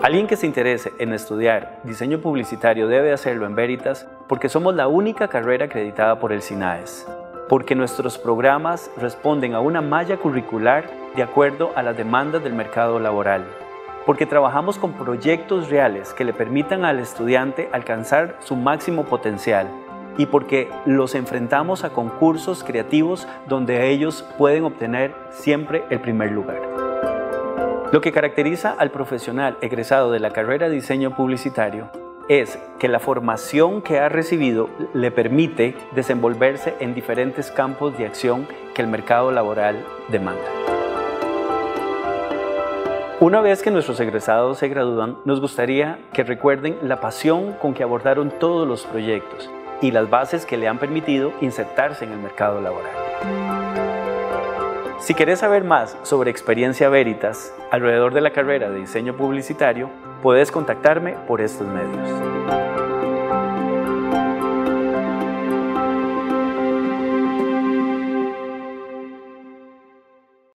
Alguien que se interese en estudiar diseño publicitario debe hacerlo en Veritas porque somos la única carrera acreditada por el SINAES, porque nuestros programas responden a una malla curricular de acuerdo a las demandas del mercado laboral, porque trabajamos con proyectos reales que le permitan al estudiante alcanzar su máximo potencial y porque los enfrentamos a concursos creativos donde ellos pueden obtener siempre el primer lugar. Lo que caracteriza al profesional egresado de la carrera de diseño publicitario es que la formación que ha recibido le permite desenvolverse en diferentes campos de acción que el mercado laboral demanda. Una vez que nuestros egresados se gradúan, nos gustaría que recuerden la pasión con que abordaron todos los proyectos y las bases que le han permitido insertarse en el mercado laboral. Si querés saber más sobre Experiencia Veritas alrededor de la carrera de diseño publicitario, puedes contactarme por estos medios.